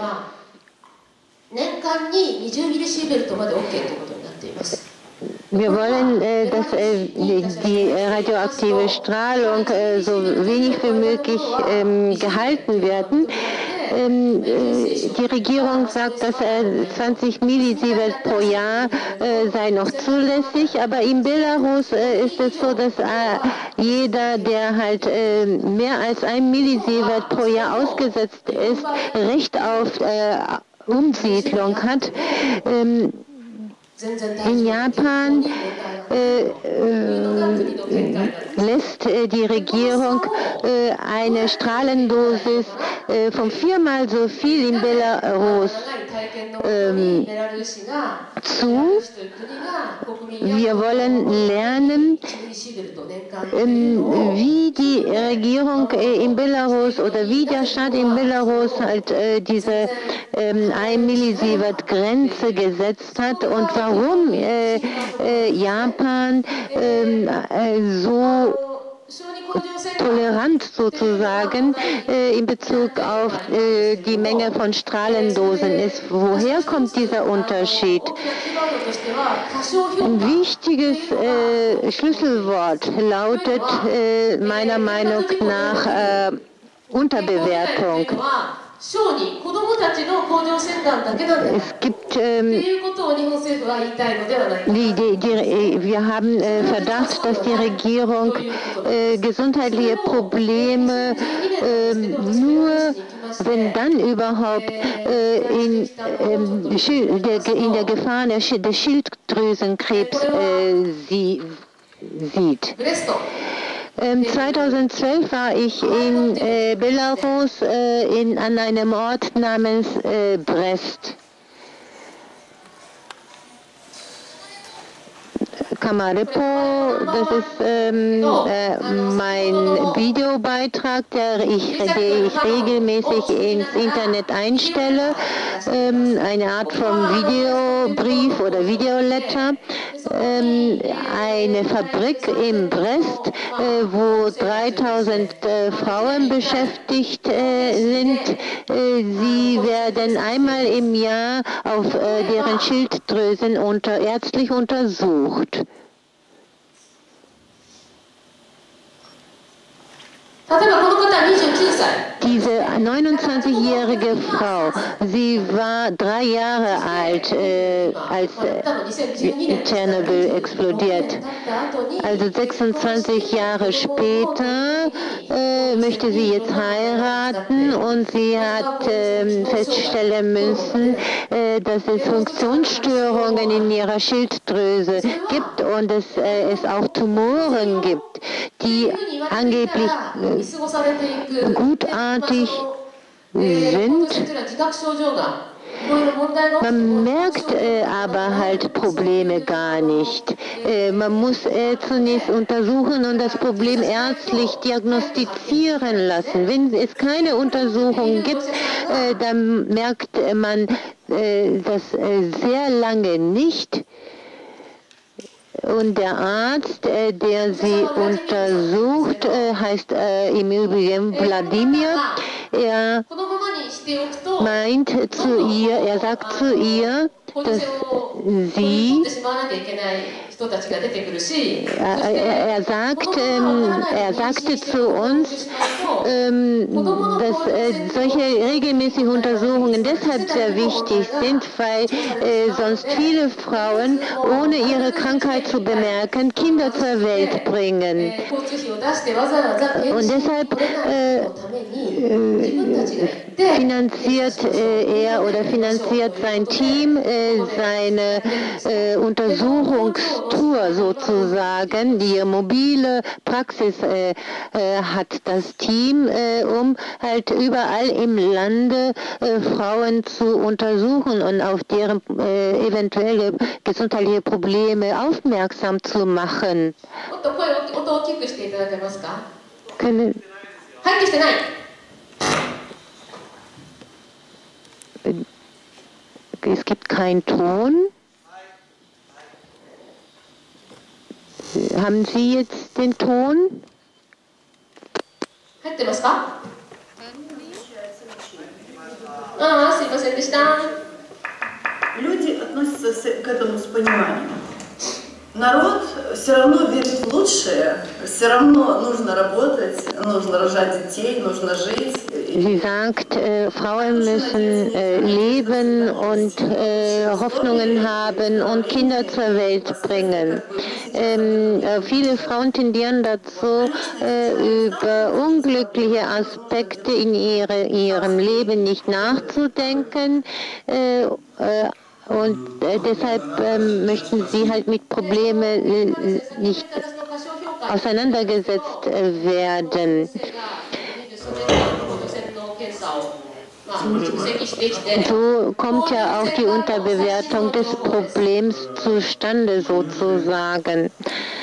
Speaker 5: wir wollen, dass die radioaktive Strahlung so wenig wie möglich gehalten werden. Die Regierung sagt, dass 20 Millisievert pro Jahr sei noch zulässig, aber in Belarus ist es so, dass jeder, der halt mehr als 1 Millisievert pro Jahr ausgesetzt ist, Recht auf Umsiedlung hat. In Japan lässt die Regierung eine Strahlendosis von 4-mal so viel in Belarus zu. Wir wollen lernen, wie die Regierung in Belarus oder wie der Staat in Belarus halt diese 1 Millisievert Grenze gesetzt hat und warum Japan so tolerant sozusagen in Bezug auf die Menge von Strahlendosen ist. Woher kommt dieser Unterschied? Ein wichtiges Schlüsselwort lautet meiner Meinung nach Unterbewertung. Es gibt, wir haben Verdacht, dass die Regierung gesundheitliche Probleme nur, wenn dann überhaupt, in der Gefahr des Schilddrüsenkrebs sieht. 2012 war ich in Belarus an einem Ort namens Brest. Kamarepo, das ist mein Videobeitrag, den ich regelmäßig ins Internet einstelle, eine Art von Videobrief oder Videoletter, eine Fabrik in Brest, wo 3000 Frauen beschäftigt sind. Sie werden einmal im Jahr auf deren Schilddrüsen ärztlich untersucht. Diese 29-jährige Frau, sie war 3 Jahre alt, als Tschernobyl explodiert. Also 26 Jahre später möchte sie jetzt heiraten und sie hat feststellen müssen, dass es Funktionsstörungen in ihrer Schilddrüse gibt und es auch Tumoren gibt, die angeblich gutartig sind. Man merkt aber halt Probleme gar nicht. Man muss zunächst untersuchen und das Problem ärztlich diagnostizieren lassen. Wenn es keine Untersuchung gibt, dann merkt man das sehr lange nicht. Und der Arzt, der sie untersucht, heißt im Übrigen Wladimir. Er meint zu ihr, er sagt zu ihr, dass sie, er sagte zu uns, dass solche regelmäßige Untersuchungen deshalb sehr wichtig sind, weil sonst viele Frauen, ohne ihre Krankheit zu bemerken, Kinder zur Welt bringen. Und deshalb finanziert er oder finanziert sein Team seine Untersuchungstour sozusagen. Die mobile Praxis hat das Team, um halt überall im Lande Frauen zu untersuchen und auf deren eventuelle gesundheitliche Probleme aufmerksam zu machen. Es gibt keinen Ton. Haben Sie jetzt den Ton?
Speaker 9: Люди относятся к этому с пониманием. Народ все равно верит в лучшее, все равно нужно работать, нужно рожать детей, нужно жить.
Speaker 5: Sie sagt, Frauen müssen leben und Hoffnungen haben und Kinder zur Welt bringen. Viele Frauen tendieren dazu, über unglückliche Aspekte in ihrem Leben nicht nachzudenken. Und deshalb möchten sie halt mit Problemen nicht auseinandergesetzt werden. So kommt ja auch die Unterbewertung des Problems zustande sozusagen.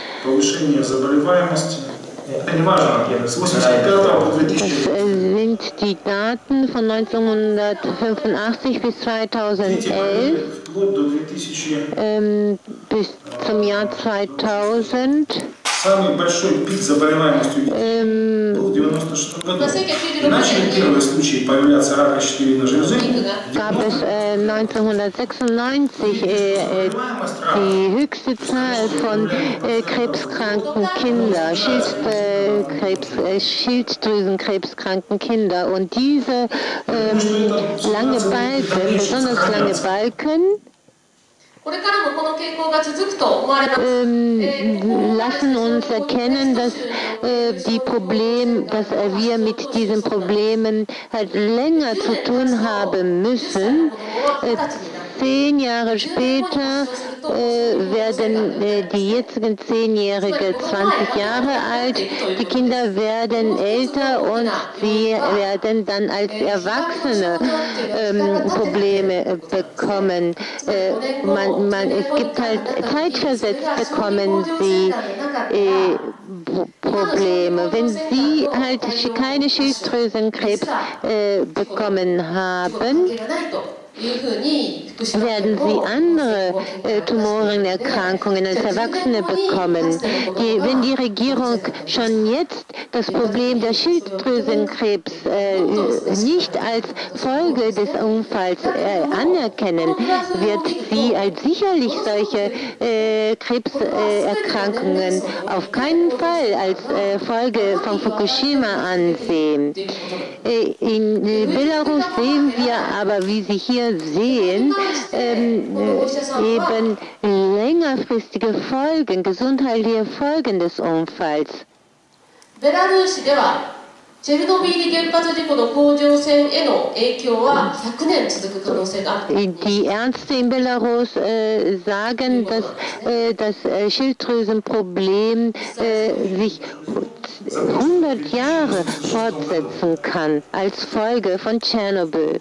Speaker 5: Das sind die Daten von 1985 bis 2011 bis zum Jahr 2000.
Speaker 10: Самый большой пик заболеваемости был в 96 году. Начали первые случаи появляться рака щитовидной железы.
Speaker 5: Gab es 1996 die höchste Zahl von krebskranken Kindern, Schilddrüsenkrebskranken Kinder. Und diese lange Balken, besonders lange Balken, lassen uns erkennen, dass dass wir mit diesen Problemen halt länger zu tun haben müssen. 10 Jahre später werden die jetzigen 10-Jährige 20 Jahre alt, die Kinder werden älter und sie werden dann als Erwachsene Probleme bekommen. Es gibt halt zeitversetzt bekommen sie Probleme. Wenn sie halt keine Schilddrüsenkrebs bekommen haben, werden sie andere Tumorenerkrankungen als Erwachsene bekommen. Wenn die Regierung schon jetzt das Problem der Schilddrüsenkrebs nicht als Folge des Unfalls anerkennen, wird sie als sicherlich solche Krebserkrankungen auf keinen Fall als Folge von Fukushima ansehen. In Belarus sehen wir aber, wie Sie hier sehen, eben längerfristige Folgen, gesundheitliche Folgen des Unfalls. Die Ärzte in Belarus sagen, dass das Schilddrüsenproblem sich 100 Jahre fortsetzen kann als Folge von Tschernobyl.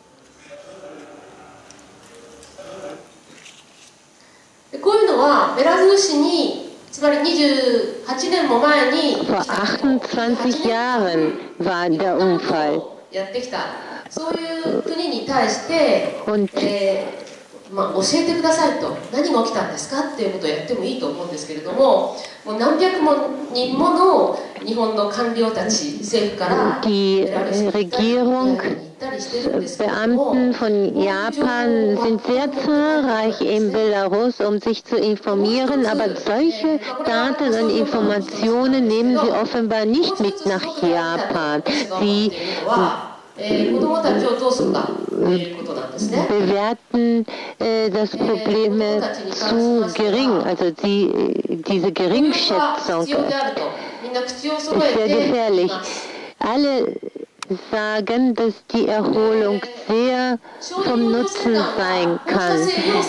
Speaker 5: Vor 28 Jahren war der Unfall. Und die Regierungsbeamten von Japan sind sehr zahlreich in Belarus, um sich zu informieren, aber solche Daten und Informationen nehmen sie offenbar nicht mit nach Japan. Sie bewerten das Problem zu gering, also diese Geringschätzung ist sehr gefährlich. Alle sagen, dass die Erholung sehr vom Nutzen sein kann.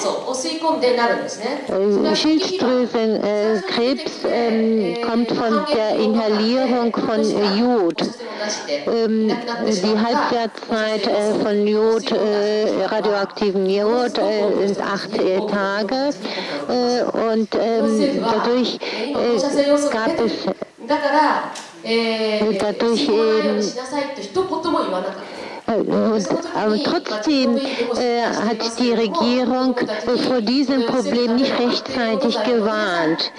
Speaker 5: Schilddrüsenkrebs kommt von der Inhalierung von Jod. Die Halbwertszeit von Jod, radioaktiven Jod, ist 8 Tage und dadurch gab es aber trotzdem hat die Regierung vor diesem Problem nicht rechtzeitig gewarnt.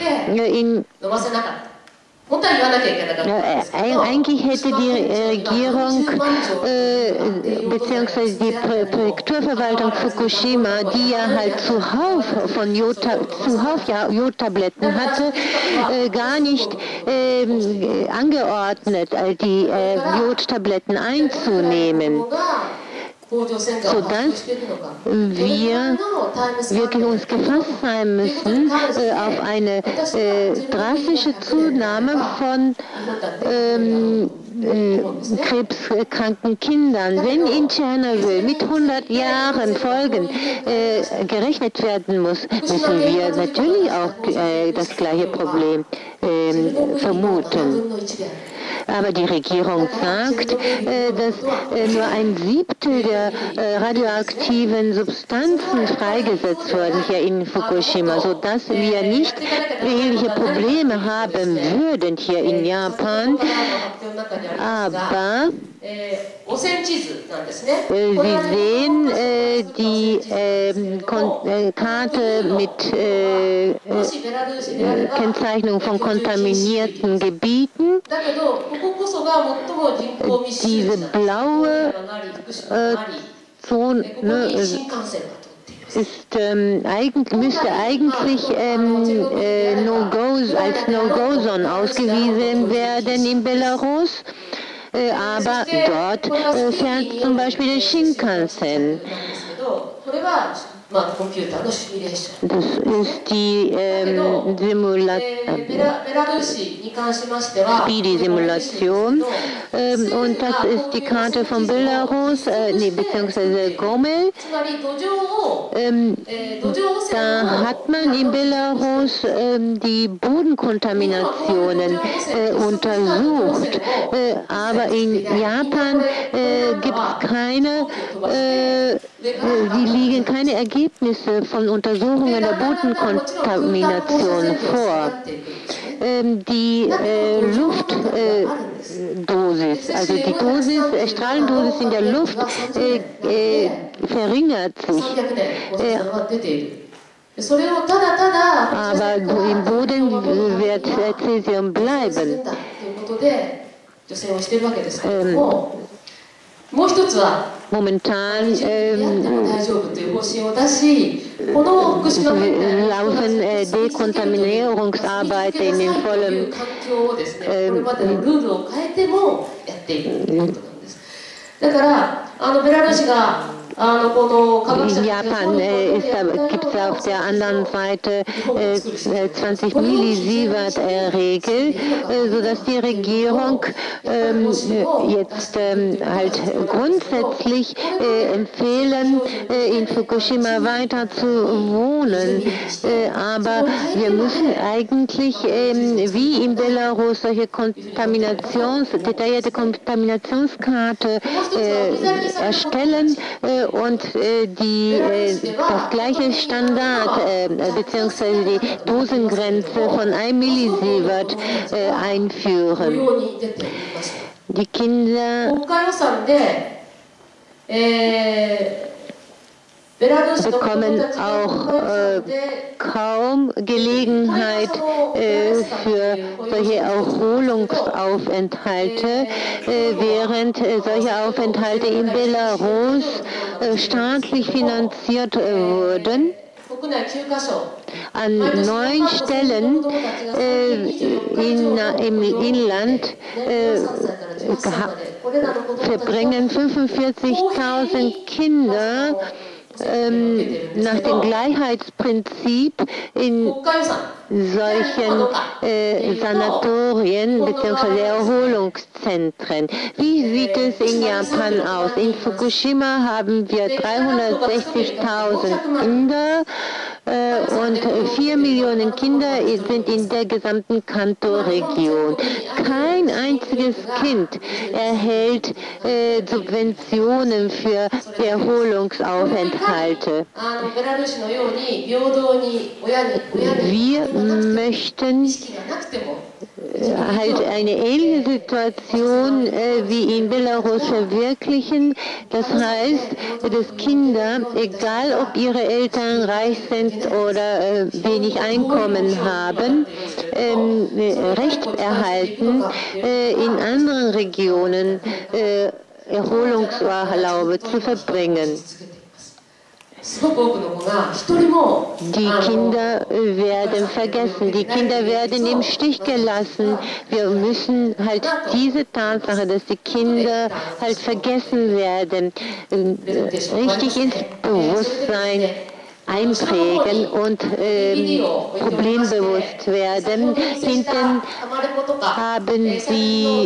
Speaker 5: Eigentlich hätte die Regierung bzw. die Präfekturverwaltung Fukushima, die ja halt zuhauf Jodtabletten hatte, gar nicht angeordnet, die Jodtabletten einzunehmen, sodass wir wirklich uns gefasst sein müssen auf eine drastische Zunahme von krebskranken Kindern. Wenn in Tschernobyl mit 100 Jahren Folgen gerechnet werden muss, müssen wir natürlich auch das gleiche Problem vermuten. Aber die Regierung sagt, dass nur ein Siebtel der radioaktiven Substanzen freigesetzt wurden hier in Fukushima, sodass wir nicht ähnliche Probleme haben würden hier in Japan. Aber Sie sehen die Karte mit Kennzeichnung von kontaminierten Gebieten. Diese blaue Zone müsste eigentlich als No-Go-Zone ausgewiesen werden in Belarus. Aber dort fährt zum Beispiel der Shinkansen. Das ist die Speedy-Simulation und das ist die Karte von Belarus, beziehungsweise Gomel. Da hat man in Belarus die Bodenkontaminationen untersucht, aber in Japan gibt es keine, liegen keine Ergebnisse von Untersuchungen der Bodenkontamination vor. Die Dosis. Also die Dosis, Strahlendosis in der Luft verringert sich. Aber im Boden wird Cäsium bleiben. Momentan laufen Dekontaminierungsarbeiten in vollem in Japan gibt es auf der anderen Seite 20 Millisievert Regel, sodass die Regierung jetzt halt grundsätzlich empfehlen, in Fukushima weiter zu wohnen. Aber wir müssen eigentlich wie in Belarus solche detaillierte Kontaminationskarte erstellen und das gleiche Standard bzw. die Dosengrenze von 1 Millisievert einführen. Die Kinder bekommen auch kaum Gelegenheit für solche Erholungsaufenthalte, während solche Aufenthalte in Belarus staatlich finanziert wurden. An 9 Stellen im Inland verbringen 45.000 Kinder nach dem Gleichheitsprinzip in solchen Sanatorien bzw. Erholungszentren. Wie sieht es in Japan aus? In Fukushima haben wir 360.000 Kinder und 4 Millionen Kinder sind in der gesamten Kanto-Region. Kein einziges Kind erhält Subventionen für Erholungsaufenthalte. Wir möchten halt eine ähnliche Situation wie in Belarus verwirklichen. Das heißt, dass Kinder, egal ob ihre Eltern reich sind oder wenig Einkommen haben, Recht erhalten, in anderen Regionen Erholungsurlaube zu verbringen. Die Kinder werden vergessen, die Kinder werden im Stich gelassen. Wir müssen halt diese Tatsache, dass die Kinder halt vergessen werden, richtig ins Bewusstsein einprägen und problembewusst werden. Hinten haben Sie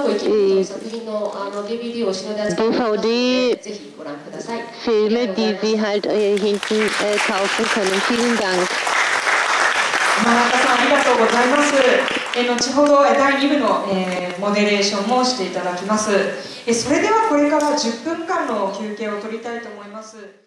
Speaker 5: DVD-Filme, die Sie halt hinten kaufen können. Vielen Dank.
Speaker 1: 山中さん、ありがとうございます。後ほど第2部のモデレーションもしていただきます。それではこれから10分間の休憩を取りたいと思います。